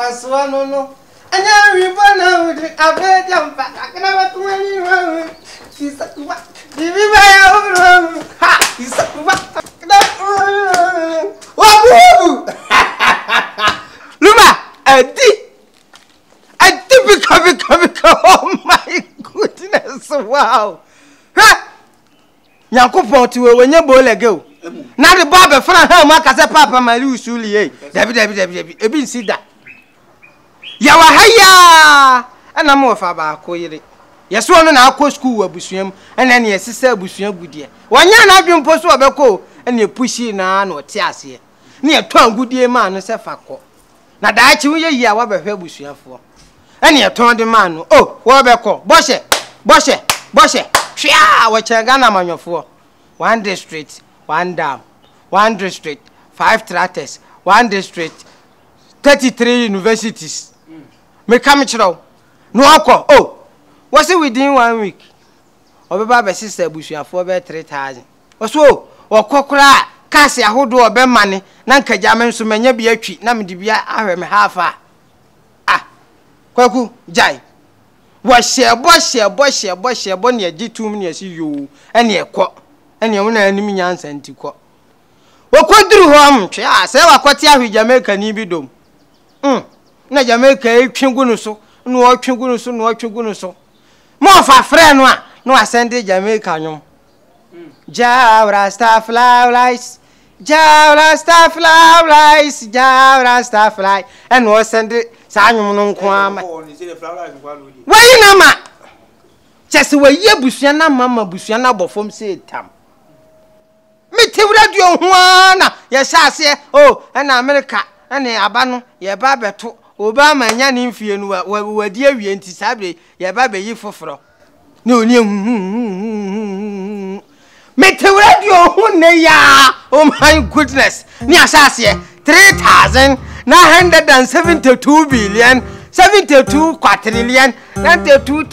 Paswano no. And now we burn out. I bet I'm back. I can never do anyone. He's a what? Give me my own. Ha! He's a what? Luma! A typical. Oh my goodness! Wow! Ha! Yankupon to when you bowl a go. Now the barber friend, how much as a papa, my little Sulie. David, Ebin see that. Yawahaya! And I'm more far coily. Yes, one in our school Busham, and then your sister Busham good year. One year I've been posted a co, and you push in an or tears here. Near 12 good year man, as a faco. Now that you hear what the hell Busham for. And you told the man, oh, what call? Boshe. Shia, what you're gonna man your for. 1 district, 1 dam, 1 district, 5 tratters, 1 district, 33 universities. Mechanical. No alcohol. Oh, was it within 1 week? Or Baba sister Bushia for about 3,000. Or so, or Kokra, Cassia, who do a bad money, Nanka Jamen, so many be a treat, Namidibia, I am half. Ah, Kwaku, Jai. Was she a boss, bonny, a G2 minutes you, and your quack, and your own enemy answer and to quack. What could do home? I say, what quatia with Jamaica Nibido. Na Jamaica Chingunuso, no Chingunuso. More for friend one, no ascended Jamaica no. Jawra staff lice, and was sent it Simon Kwama. Why, Nama? Just away, ye Busiana, Mamma Busiana, Bofom said Tam. Me radio one, yes, I say, oh, and America, and Abano, ye Baba to. Obama yan infian were dear we antisabe, ya baby ye for fro. No, Mete radio, oh my goodness, near Sassia, 3,972 billion, 72 quadrillion, 92.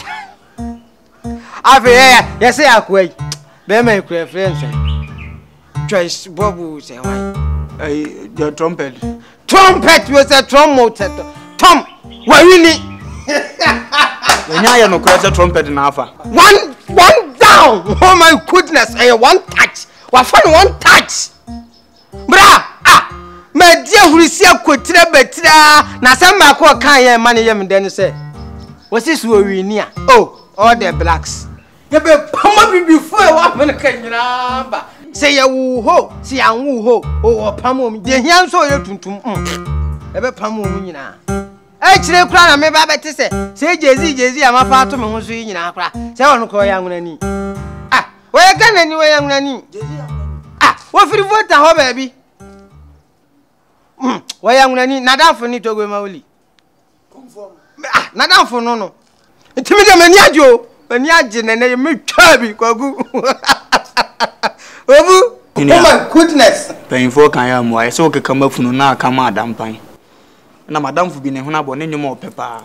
Yes, I quay. Bear my friends. Choice Bobu say, why? Your trumpet. Trumpet was a trumpet. Tom, why really? When I am a crazy trumpet in Alpha. One down. Oh my goodness, one touch. What fun, one touch. Bra, my dear, who is here could betra. Now some Mako can't money him then say. What's this we near? Oh, all the blacks. You be pummel before 1 minute can you say a woo ho, see a woo ho, oh, pamum, the young so you to ever pamum. Actually, cry, maybe I better say Jay-Z, I'm a part of my home in Accra. Say, I don't call young nanny. Ah, where can anyway, young nanny? Ah, what for the vote, how baby? Why young nanny, not down for need to go, Mauli. Ah, not down for no. It's me, Maniajo, and Yajin, and they make Chubby, Kwaku. Oh my goodness! Painful, I am why so can come up from now, come out, dampine. Na madam for being a honor bonnet more pepper.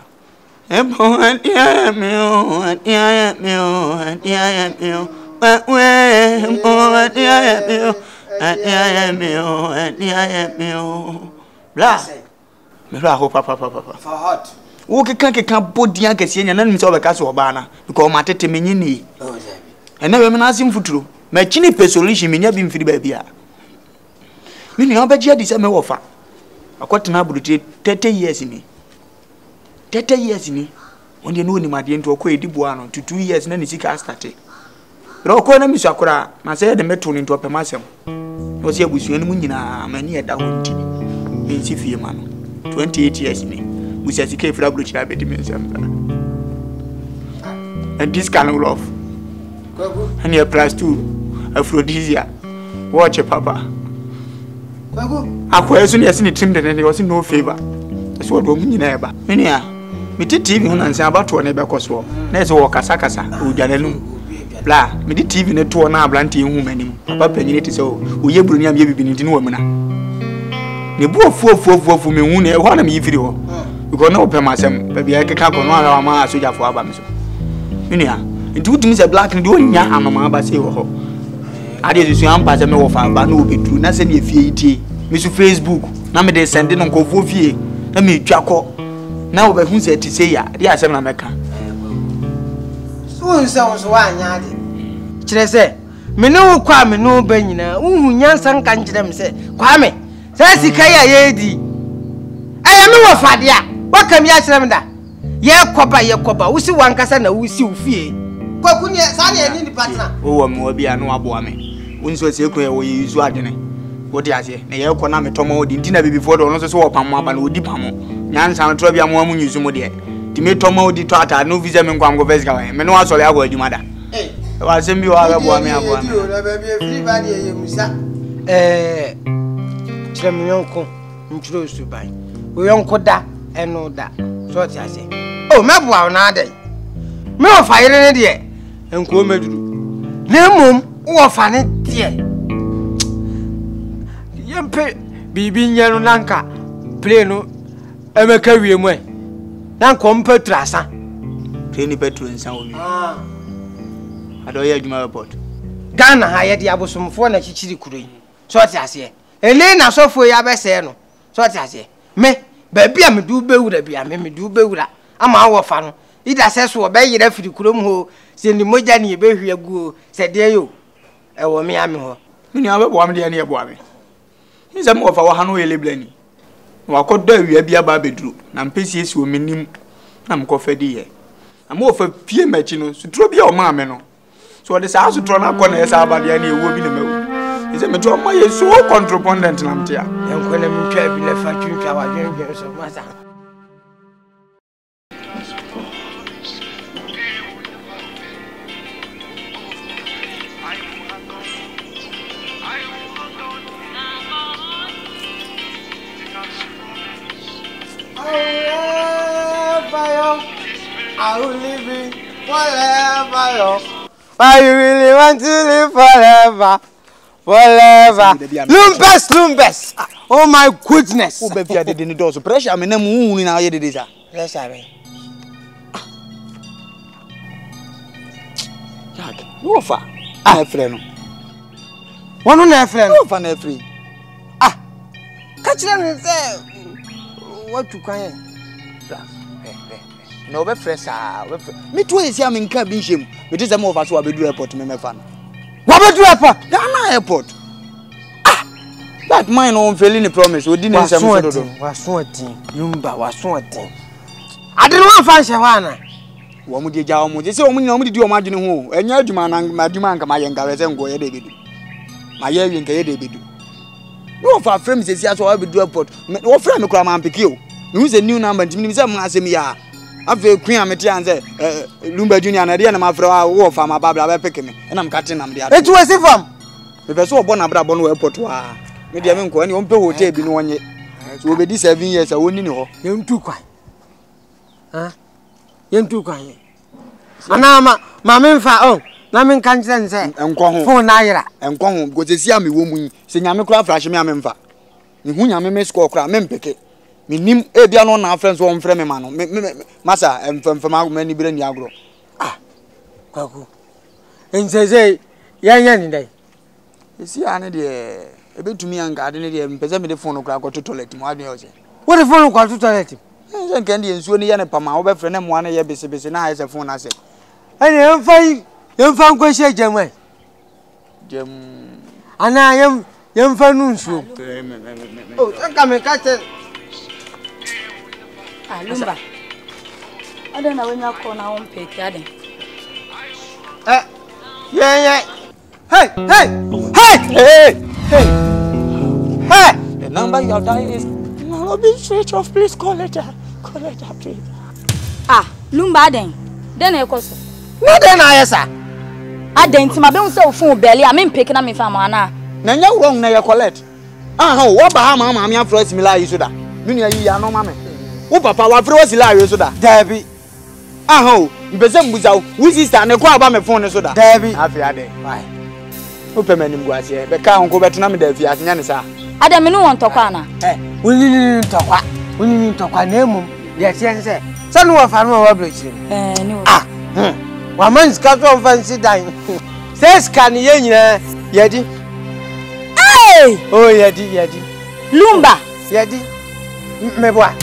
Blah, papa. For hot. Walk can't put the youngest and then saw the castle of Bana because my tete mini. And never asked him for true. My chinny pesolish may have been free baby. Meaning, I'll bet you this summer offer. I got an abrupt 30 years in me. 30 years in me. When you know him at the end to a quay dibuano to 2 years, and then he can't start it. Rocona Misakura, I said the metron into a pemasum. Was here with you and Munina, many at that one tea. In Sifia man, 28 years in me. We said he came for a blue chabby dimension. And this kind of love. And your price too, aphrodisia. Watch your papa. I question yes in the trim that there was no favor. That's what woman in ever. Minia, me did TV on and say about to a neighbor coswell. There's a Wakasakasa, who Janelu. Blah, me did TV in a 2 hour blanty woman. Papa Penny so, who ye bring him been in woman. The boy 4 for me, one of me video. You can open myself, baby. I can't go on our mass for Abams. Minia, it 2 things a black and doing Yahama, but say, oh. I did see pass of but no be true. Nothing if ye Miss Facebook. Now me they sending on Kofu. na me twako na wo be hu se ti se ya dia asem na meka so nso wa anya de kire se me no kwa me no ba nyina uhu nyansa nka nkire me se kwa me se sika ya yedi aya me wo fade a wakam ya kire me da ye koba wusi wankasa na wusi ufie Kwaku ne sa ne ni partner wo mo bi anu aboa me wonso se ko ye wo yizu adene wo di ase na ye ko na me tomo odi ntina bibi fo do no so wo pam aba na odi pam nyansa no tro bia mo amu nyizu mo de ti me tomo odi to ata no visa me nkwam go vesika we me no asole agwa adwuma da wa se mbi wa ga boa me aboa me na ba bi free ba de ye musa kire me yonko ntro suban wo yonko da eno da so ti ase oh meboa na ade me o fa yire ne de enko meduru na mum wo fa ne de yempe bibi nyano nanka play no emeka wie mu nanka ompa trasa treni petro nsan omi ado ye adwuma report Ghana ha ye de abosomfo na chichiri kuro yi so ti ase ele na sofo ya bese no so ti ase me ba bia me du bewura bia me du bewura ama wo fa no ida se so be yira firi kurom ho se ni moja ni be hwe agu se de yo e wo me ame ho ni abebo am de ne ebo ame ni se mo fa wo ha no ele blani wa kodo awia bia ba beduru na mpesi esi o menim na mko fa di ye ama wo fa pie machi no sutro bia o ma ame no so de sa sutro na ko na esa abade ne ewo bi na mawu ise me to ma ye so contrapondent na mtia enko na mtwa bi na fa twintwa wa dwen so masa I will live it forever, yo. Why you really want to live forever? Lumbes. Oh my goodness. Oh baby, I didn't do so. Pressure me na mu na ye de sa. Pressure me. Jack, no fa. Ah, friend no. Wono na friend. No fa na free. Ah. Catch them say what you can. No be fresh me to esi am nka bi nshem me dey say mo over so abedu airport me fa no wa bedu airport Ghana airport that mine on failing promise we didn't say so do waso atin yumba waso atin ade no fa nhye wa na wo mu dey ja wo mu dey say wo mu nyina wo mu di wo ma adwene ho enya adwuma na adwuma nka ma ye nka we say ngo ye dey bedu ma ye wi nka ye dey bedu no fa frame say sia so abedu airport wo frame me kura ma ampeke o me say new number ntimi say mo asem ya afi queen ameti anze Lumba Junior na dia na mafra wo fa ma babla be peke me na mkate na mdia etu wesi fam me pese obo na bra bo no airport wa me dia me nko ani ompe hotel bi no wonye so obedi 7 years a woni ni ho yentu kwan ha yentu kwan ana ma me mfa oh na me nka nkyere nse enko ho phone na yira enko ho gozesi am wo mu se nyame kura frahye me am mfa ni hu nyame me score kura me mpeke minim e bia no na friends wo mfre me ma no masa emfama ma ni bira ni agro Kwaku enzeze yanya ni dai esi ane de ebetumi anga ade ne de mpeze me de phone kura ko to toilet mo ade o se what the phone ko to toilet enze nkan de ensuo ne ye ne pama wo be frɛ ne mo ane ye bese na ha se phone na se ene emfa nko hye jamai jam ana yemfa nu nsuo oh taka me ka te Lumba. I don't know when you're calling our own pick, Daddy. Yeah. Hey! The number you have dialed is not being switched off. Please call it please. Ah, Lumba then I cost. No, then I sir. I didn't my bone so full belly. I mean, picking up me from Anna. Now you're wrong, now you collect. What about Mamma? I'm first, Mila, you should have. You are no mamma. O papa wa fere wasi la we so da Dabi mbese mbuza wo sister ne kwa ba me phone so da Dabi afi ade why o pe manim guase be ka honko betena me da fi asenya ne sa ade me no won tokwa na woni ni tokwa na emum de sense se no wa fa no wa blochi ni wa man ska so fancy dan se ska ni ye nyina yedi eh oh yedi Lumba yedi meboa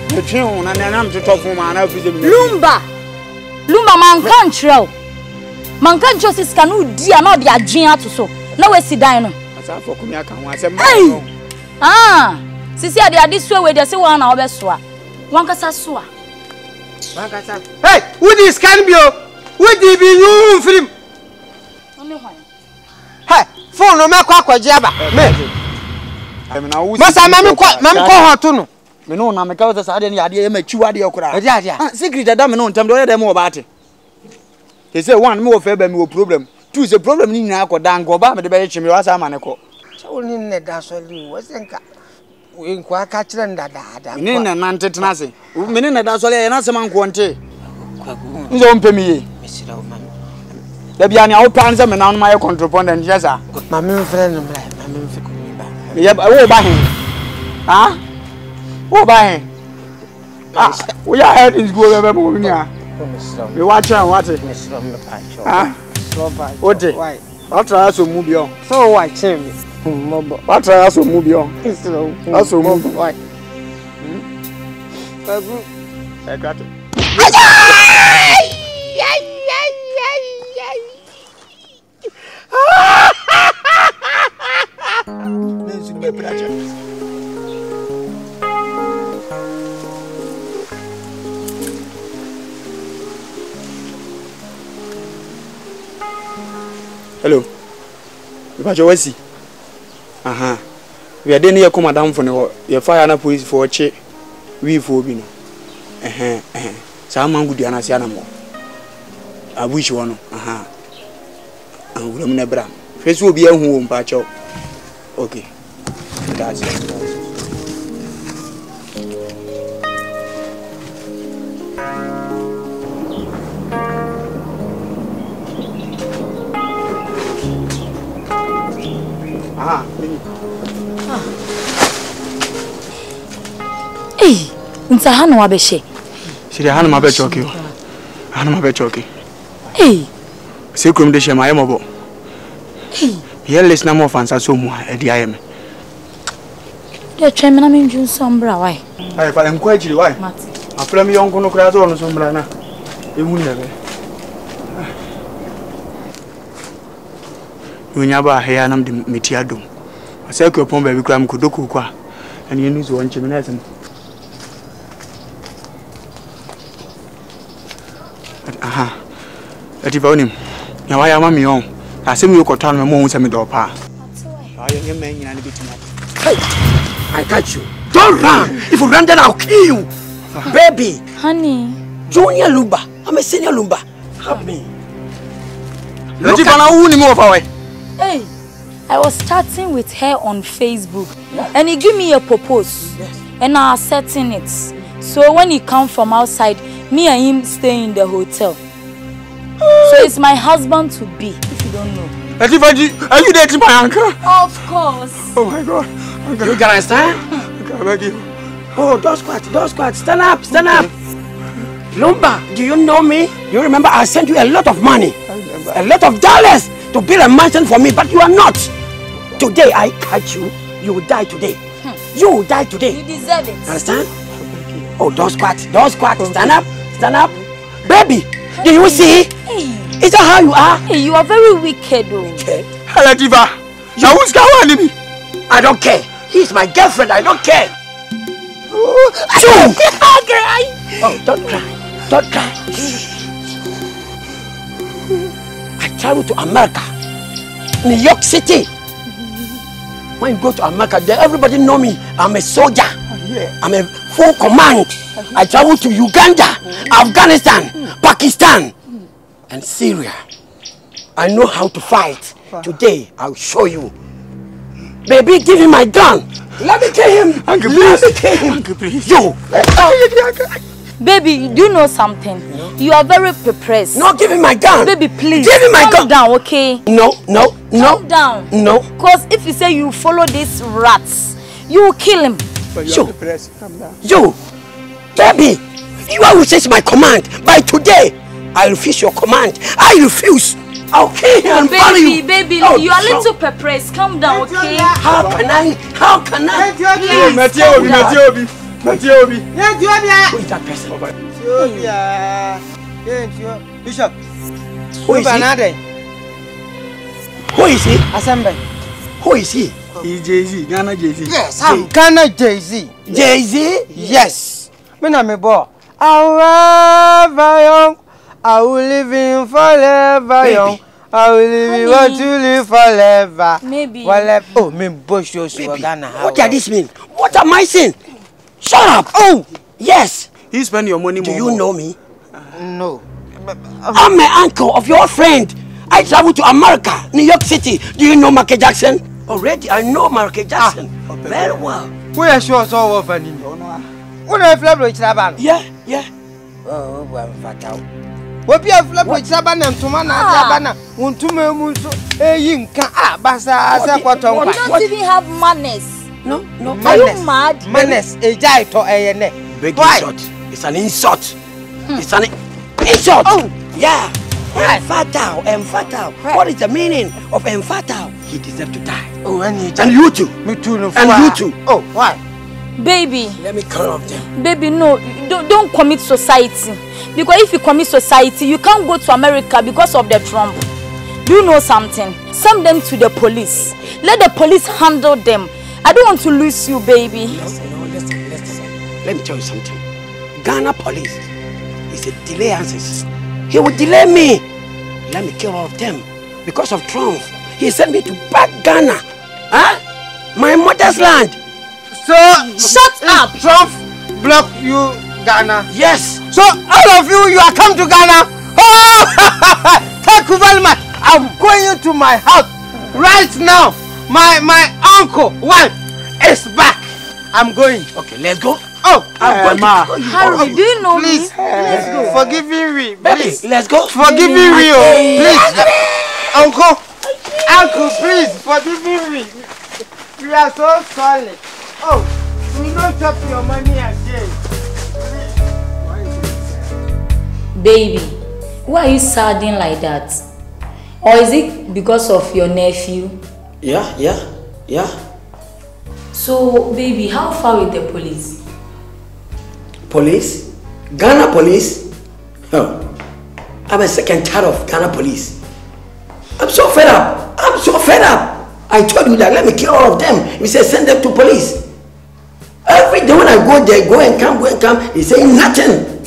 The tune and I'm to talk for man. Lumba man can't trail. Man can't just canoe dear, not the adjina to so. No way, sit down. Hey! Ah! Sisi ade ade so we dey say one na obeso a. Wan kasa so a. Wan kasa. Hey, who this can be o? Who dey be you film? Only one. Hey, phone no me kwa kwaje aba. Me. Masa mami ko hoto no. Me no na me ka say ade ne ade e ma chiwa ade okura. Ade ade. Secret ada me no ntam do dem oba ate. He say one me wo fe ba me wo problem. Two say problem ni nyina akoda ngo ba me de be chimi wasa ma ne ko. So ni ne da so li wo senka. We nkwa ka kire ndada. Ni na nante tenase. Me ni na da so le na se man ko nte. Nzo mpemi ye. Mesira o mami. Da bia ni a wo plan se me na no ma ye contrepondent yesa. Mami mfre no mra. Mami mfre ko mi ba. Ye wo ba hin. Ha? Wo ba hin. Ah, we are head is go be mo ni a. Me watch am what? Mesira me pa cho. Ah. Ote. Why? What try so move you? So why change? Mobo. What try so move you? Mesira. Aso move. Why? Babu. I got it. Hello. Patricia wasi. Aha. We are there come madam for no. Your fire na police for che. We for bi no. Sa man gudu anase ana mo. Abuchi wono. Aha. Angulam na bra. Fesu obi ahu wo mpacho. Okay. That's it. Hey, nta hanu abeshe. Siri hanu mabe choki. Hanu mabe choki. Hey. Se krom de shema yemobo. Hey. Ye listen mo fansa so mu e di ayeme. De twem na menjun sombra why? Ai fa enko agiri why? Mati. Afra mi yonko no kra so no sombra na. Emu nebe. Unya ba heya nam de metiadom. Asa ko pon ba bi kra m kodoku kwa. Ani enu zo onche me na esem. Aha. Ati ba onim. Ya wa ya ma mi on. Asem yo ko tan me mo hu se me do pa. Ayo nye me nyina ne bitima. Hey, I catch you. Don't run. If you run, then I'll kill you. Baby. Honey. Junior Lumba. I'm a senior Lumba. Help me. Look at Hey, I was chatting with her on Facebook, and he gave me a propose, and I accepting it. So when he come from outside, me and him stay in the hotel. So it's my husband to be, if you don't know. Are you dating my uncle? Of course. Oh my God. Uncle. You can stand? I beg you. Oh, don't squat. Stand up. Lumba, do you know me? You remember I sent you a lot of money, a lot of dollars to build a mansion for me, but you are not. Today I catch you. You will die today. You will die today. You deserve it. Understand? Oh, don't squat. Stand up. Baby, do you see? Hey. Is that how you are? Hey, you are very wicked, though. Okay. Heladiva. I don't care. He's my girlfriend. I don't care. Oh, don't cry. I travel to America, New York City. When you go to America, there everybody know me. I'm a soldier. I'm a full command. I travel to Uganda, Afghanistan, Pakistan, and Syria. I know how to fight. Today, I'll show you. Baby, give him my gun. Let me kill him. Uncle, Let me please. kill him. Uncle, please. You. Baby, do you know something? No. You are very depressed. No, give him my gun. Baby, please. Give him my gun. Calm down, okay? No. Calm down. No. Because if you say you follow these rats, you will kill him. You. You. Baby, you are resist my command. By today, I refuse your command. I refuse. I'll kill him and bury you. Baby, oh, you are a little depressed. Calm down, okay? How can I? Please. Etiobi. Who is that person? Bishop. Who is he? Who is he? Assembly. Who is he? He's Jay-Z, Ghana Jay-Z. Yes, I'm Ghana Jay-Z. Jay-Z? Yes. Me na me boy. Forever young, I will live in forever young. I will live want to live forever. Maybe. Oh, me bush shows you Ghana. What does this mean? What am I saying? Shut up! Oh, yes. He spend your money more. Do you know me? No. I'm an uncle of your friend. I traveled to America, New York City. Do you know Michael Jackson? Already, I know Michael Jackson very well. We are sure so often. What I flap with Saban? Yeah. Oh, well, fatal. What be a flap with Saban and Tomana Sabana? Want to move Yinka, Basa, You don't even have manners. No. Are you mad? Manners, a giant or a neck. Big insult. It's an insult. It's an insult. Oh, yeah. Infertile. What is the meaning of infertile? He deserves to die. Oh, and you too. Me too. And you too. Oh, why? Baby. Let me cut off them. Baby, no. Don't commit society. Because if you commit society, you can't go to America because of the Trump. Do you know something? Send them to the police. Let the police handle them. I don't want to lose you, baby. Listen. Let me tell you something. Ghana police is a delay answers. He will delay me. Let me kill all of them because of Trump. He sent me to back Ghana. Huh? My mother's land. So, shut up. Trump block you, Ghana. Yes. So, all of you are come to Ghana. Oh, thank you very much. I'm going to my house right now. My uncle, wife, is back. I'm going. Okay, let's go. Oh, Harry, do you know please, me? Let's go. Forgive me, please. Let's go. Forgive me, please. Uncle, please, forgive me. We are so sorry. Oh, we don't chop your money again. Baby, why are you sounding like that? Or is it because of your nephew? Yeah. So, baby, how far with the police? Police? Ghana police? Oh, I'm a second child of Ghana police. I'm so fed up. I told you that let me kill all of them. You said send them to police. Every day when I go there, go and come. They say nothing.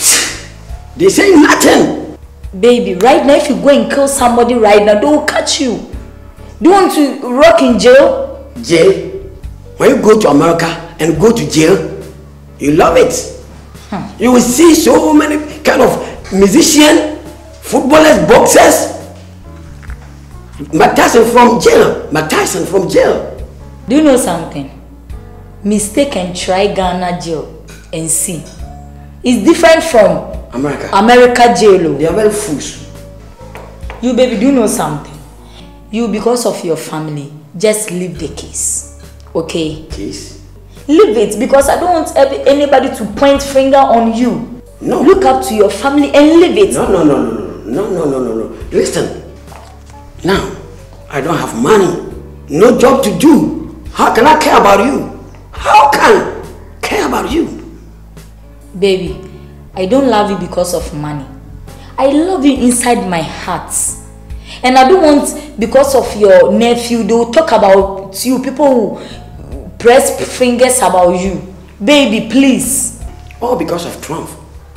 Baby, right now if you go and kill somebody right now, they will catch you. Do you want to rock in jail? Jail? When you go to America and go to jail, you love it. You will see so many kind of musicians, footballers, boxers. Mike Tyson from jail. Do you know something? Mistake and try Ghana jail and see. It's different from America jail. They are very fools. You baby, do you know something? You, because of your family, just leave the case. Okay? Case? Leave it, because I don't want anybody to point finger on you. No. Look up to your family and leave it. No. Listen. Now, I don't have money. No job to do. How can I care about you? How can I care about you? Baby, I don't love you because of money. I love you inside my heart. And I don't want, because of your nephew, they will talk about you. People will press fingers about you. Baby, please. All because of Trump.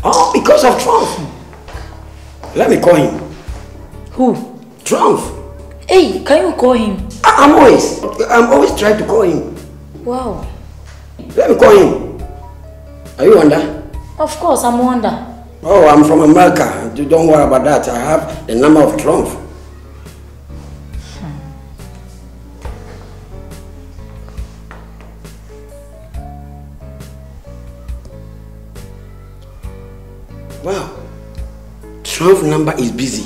Let me call him. Who? Trump. Hey, can you call him? I'm always trying to call him. Wow. Let me call him. Are you under? Of course, I'm under. Oh, I'm from America. Don't worry about that. I have the number of Trump. Wow. Trump number is busy.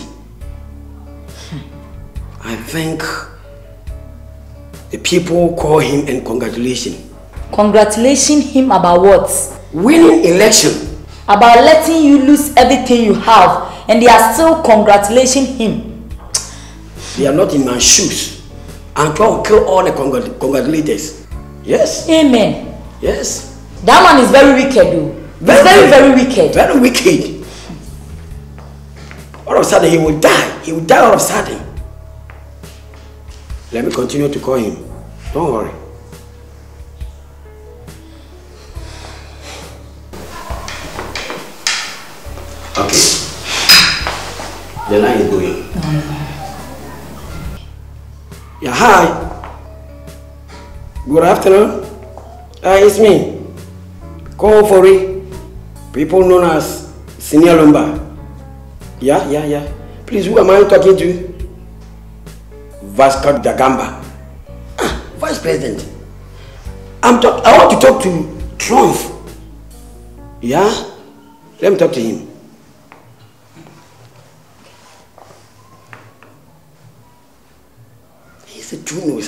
I think the people call him and congratulations. Congratulating him about what? Winning election. About letting you lose everything you have, and they are still congratulating him. They are not in my shoes. I'm trying to kill all the congratulators. Yes. Amen. Yes. That man is very wicked, though. Very wicked. Very wicked. All of a sudden, he will die. He will die all of a sudden. Let me continue to call him. Don't worry. Okay. The line is going. Yeah, hi. Good afternoon. It's me. Ofori. People known as Senior Lumba. Yeah. Please, who am I talking to? Vasco da Gamba. Vice President. I want to talk to Trump. Yeah? Let me talk to him. He's a true news.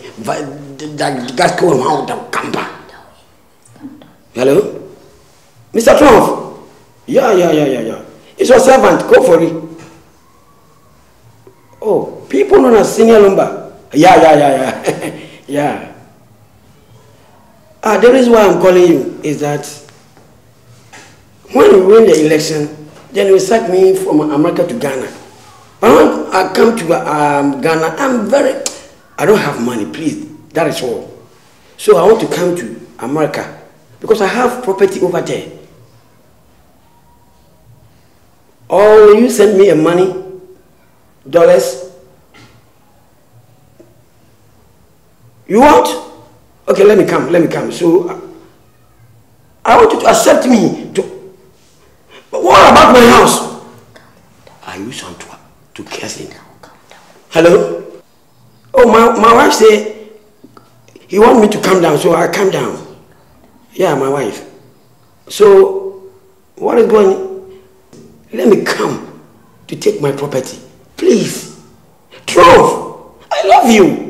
Hello? Mr. Trump? Yeah. It's your servant. Go for it. Oh, people known as Senior Lumba. Yeah. Yeah. The reason why I'm calling you is that when we win the election, then you sack me from America to Ghana. But when I come to Ghana, I don't have money, please. That is all. So I want to come to America because I have property over there. Or you send me a money, dollars. You want? Okay, let me come. So I want you to accept me to. But what about my house? I use on to curse him. Hello? Oh, my wife said he want me to come down, so I come down. Yeah, my wife. So what is going on? Let me come to take my property. Please. Trove, I love you.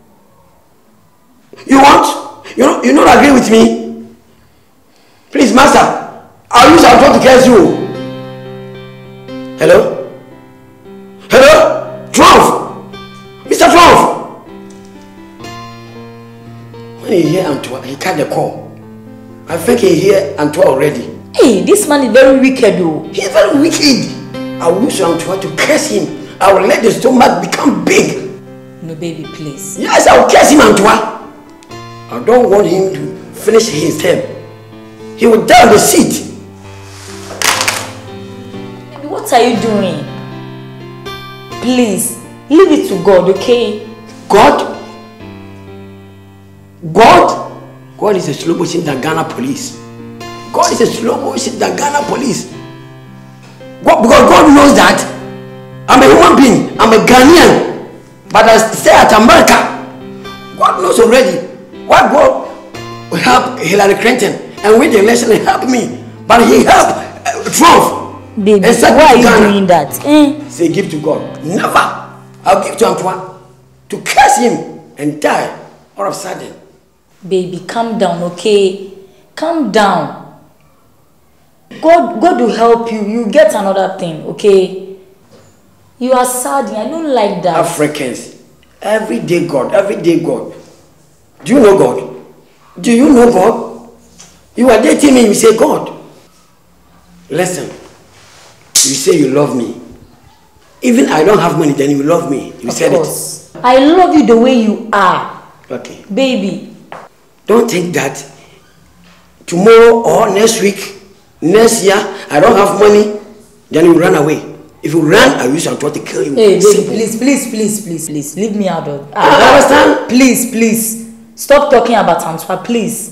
You want? You not agree with me? Please, master. I'll use our talk to curse you. Hello? Trove! Mr. Trove! When he hear Antoine, he cut the call. I think he hear Antoine already. Hey, this man is very wicked, though. He is very wicked. I will use Antoine to curse him. I will let the stomach become big. No, baby, please. Yes, I will curse him, Antoine. I don't want him to finish his term. He will die on the seat. Baby, what are you doing? Please, leave it to God, okay? God? God is a slow motion than Ghana police. God is a slow motion than Ghana police. Because God knows that I'm a human being, I'm a Ghanaian, but I stay at America. God knows already. Why God will help Hillary Clinton and win the election and help me, but he helped Trump. Baby, why are you doing that? Say give to God. Never. I'll give to Antoine to curse him and die all of a sudden. Baby, calm down, okay? Calm down. God will help you. You get another thing, okay? You are sad. I don't like that. Africans, every day God. Do you know God? Do you know God? You are dating me, you say God. Listen, you say you love me. Even I don't have money, then you love me. You said it. I love you the way you are. Okay. Baby. Don't think that tomorrow or next week, next year, I don't have money, then you run away. If you run, I will try to kill you. Hey, baby, please. Leave me out of... understand? Please. Stop talking about Antoine, please.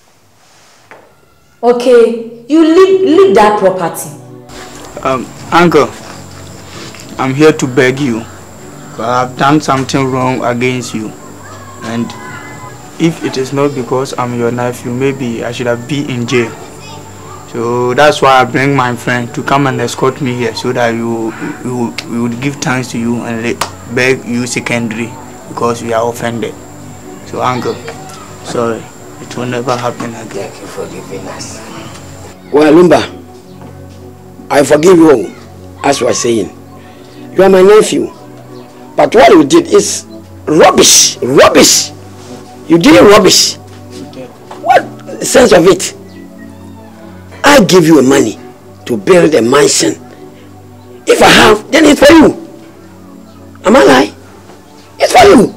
Okay, you leave that property. Uncle, I'm here to beg you, but I've done something wrong against you, and if it is not because I'm your nephew, maybe I should have been in jail. So that's why I bring my friend to come and escort me here, so that you would give thanks to you and beg you secondary, because we are offended. So uncle, sorry, it will never happen again. Thank you for giving us. Well, Lumba, I forgive you, as you are saying. You are my nephew, but what you did is rubbish. You did rubbish. What sense of it. I give you money to build a mansion. If I have, then it's for you. Am I lying? It's for you.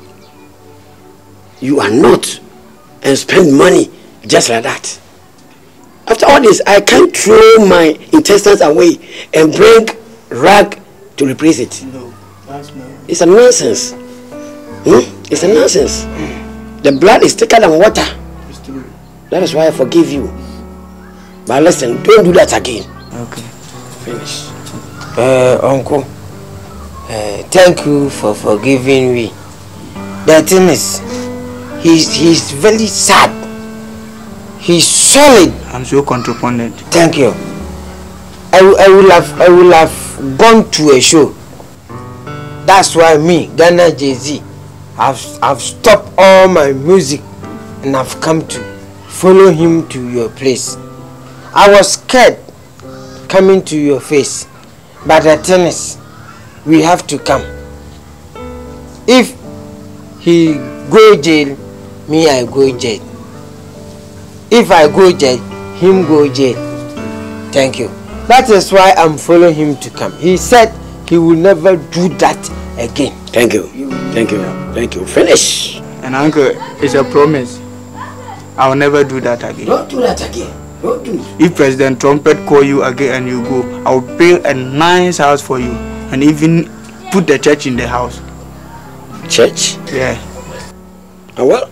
You are not and spend money just like that. After all this, I can't throw my intestines away and bring rag to replace it. No, that's no. It's a nonsense. It's a nonsense. The blood is thicker than water. It's true. That is why I forgive you. But listen, don't do that again. Okay. Finish. Uncle, thank you for forgiving me. The thing is, he's very sad. He's solid. I'm so contrapondent. Thank you. I will have gone to a show. That's why me, Ghana Jay-Z, I've stopped all my music and I've come to follow him to your place. I was scared coming to your face, but the thing is, we have to come. If he go jail, me I go jail. If I go jail, him go jail. Thank you. That is why I'm following him to come. He said he will never do that again. Thank you. Thank you. Thank you. Finish. And uncle, it's a promise. I will never do that again. Don't do that again. Don't do it. If President Trumpet call you again and you go, I will build a nice house for you and even put the church in the house. Church? Yeah. Well,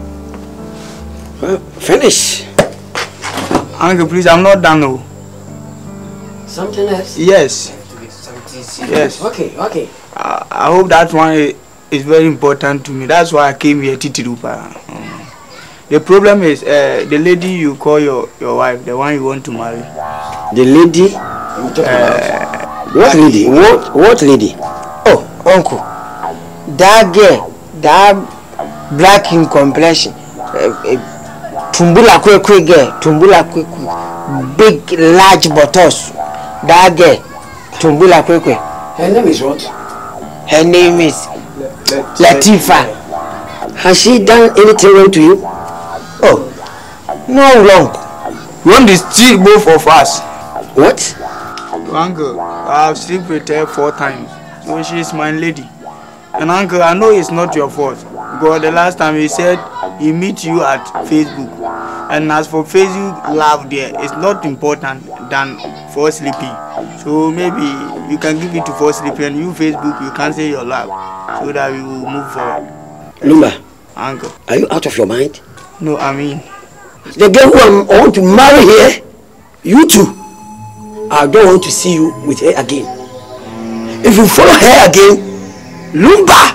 finish. Uncle, please, I'm not done. No. Something else? Yes. Yes. Okay. I hope that one is very important to me. That's why I came here, Titirupa. The problem is the lady you call your wife, the one you want to marry. The lady? You're talking about? What lady? What lady? Oh, uncle. That girl, that black in complexion. Tumbula kwe girl. Tumbula kwe. Big, large buttocks. That girl. Tumbula kwe. Her name is what? Her name is Latifa. Has she done anything wrong to you? Oh, no wrong. You want to steal both of us? What? Uncle, I have slept with her 4 times. So she is my lady. And uncle, I know it's not your fault. Because the last time he said he meet you at Facebook. And as for Facebook love there, it's not important than for sleeping. So maybe you can give it to for sleeping and you Facebook, you can say your love. So that we will move forward. Lumba. Uncle. Are you out of your mind? No, I mean. The girl who I want to marry here, you too. I don't want to see you with her again. If you follow her again, Lumba!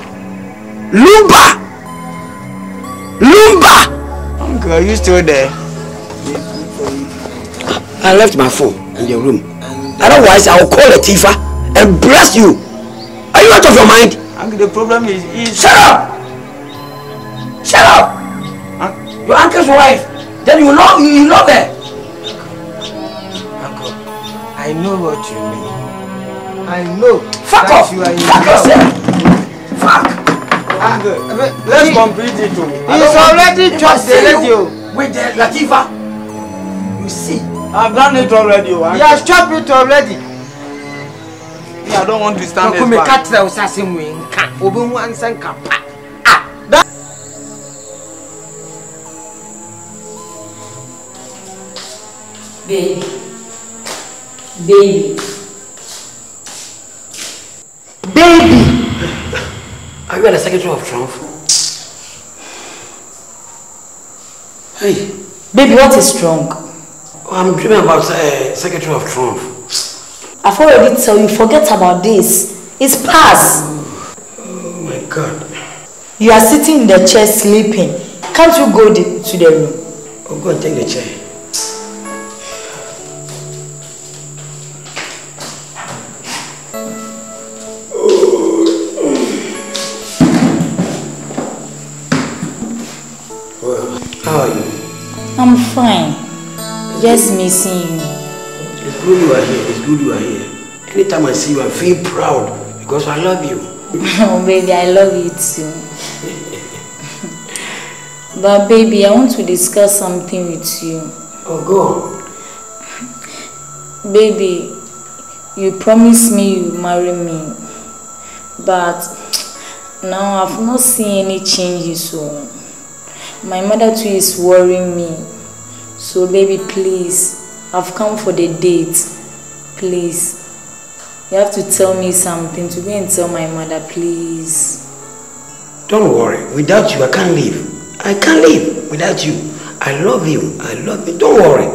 Uncle, are you still there? I left my phone in your room. Otherwise, I will call Latifa and blast you. Are you out of your mind? Uncle, the problem is... Shut up! Your uncle's wife. Then you love her. Uncle, I know what you mean. I know. Fuck off! Fuck yourself! Fuck! Uncle, Let's complete it too. He's already chopped the radio. With the Latifa. You see. I've done it already. He has chopped it already. I don't want to stand Baby, Are you the secretary of Trump? Hey. Baby, what is wrong? I'm dreaming about secretary of Trump. I've already told you, forget about this. It's past. Oh my God. You are sitting in the chair sleeping. Can't you go to the room? Oh, go and take the chair. How are you? I'm fine. Just missing you. It's good you are here. It's good you are here. Anytime I see you, I feel proud because I love you. Oh, baby, I love you too. But baby, I want to discuss something with you. Oh, go on. Baby, you promised me you marry me. But now I've not seen any changes. So my mother too is worrying me. So baby, please, I've come for the date. Please. You have to tell me something to go and tell my mother, please. Don't worry. Without you, I can't live. I can't live without you. I love you. I love you. Don't worry.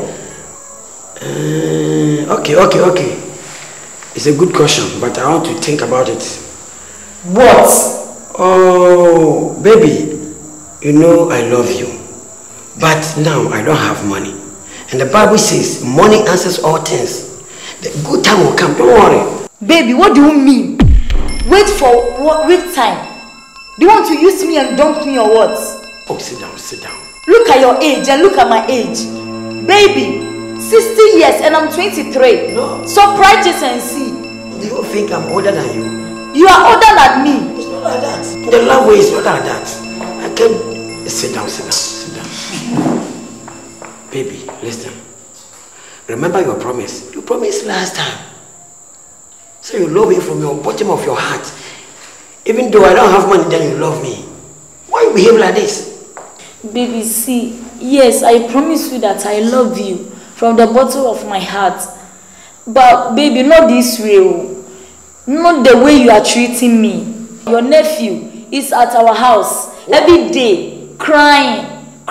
Okay. It's a good question, but I want to think about it. What? Oh, baby, you know I love you. But now I don't have money. And the Bible says money answers all things. The good time will come. Don't worry. Baby, what do you mean? Wait for what? Wait time? Do you want to use me and dump me or what? Oh, sit down. Look at your age and look at my age. Baby, 60 years and I'm 23. No. So practice and see. Do you think I'm older than you? You are older than me. It's not like that. The love way is not like that. I can't... Sit down. Baby, listen. Remember your promise. You promised last time. So you love me from your bottom of your heart. Even though I don't have money, then you love me. Why you behave like this? Baby, see, yes, I promise you that I love you from the bottom of my heart. But baby, not this way. Not the way you are treating me. Your nephew is at our house every day, crying.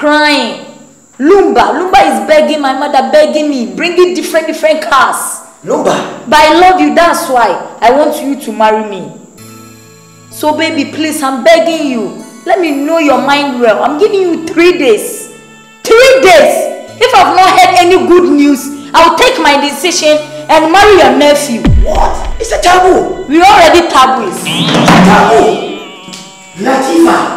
Lumba is begging my mother, begging me, bringing different cars. Lumba? But I love you, that's why I want you to marry me. So baby, please, I'm begging you. Let me know your mind well. I'm giving you 3 days. 3 days! If I've not heard any good news, I'll take my decision and marry your nephew. What? It's a taboo. We already taboo. Taboo. Latifa.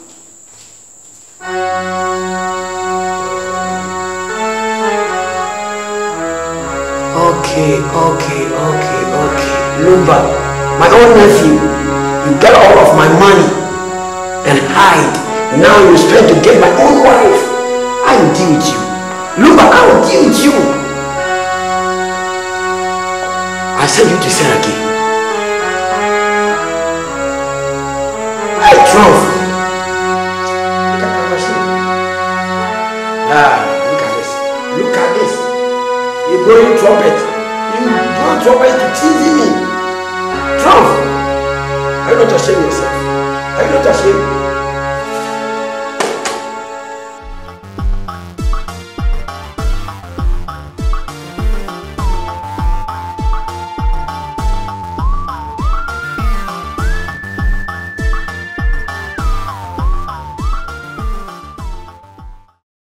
Okay. Lumba, my own nephew, you get all of my money and hide. Now you're trying to get my own wife. I will deal with you. Lumba, I will deal with you. I send you to Seraki. Hey, Trump. Look at my machine. Look at this. You're blowing trumpet. You blow trumpet to teasing me. Trump, are you not ashamed of yourself? Are you not ashamed?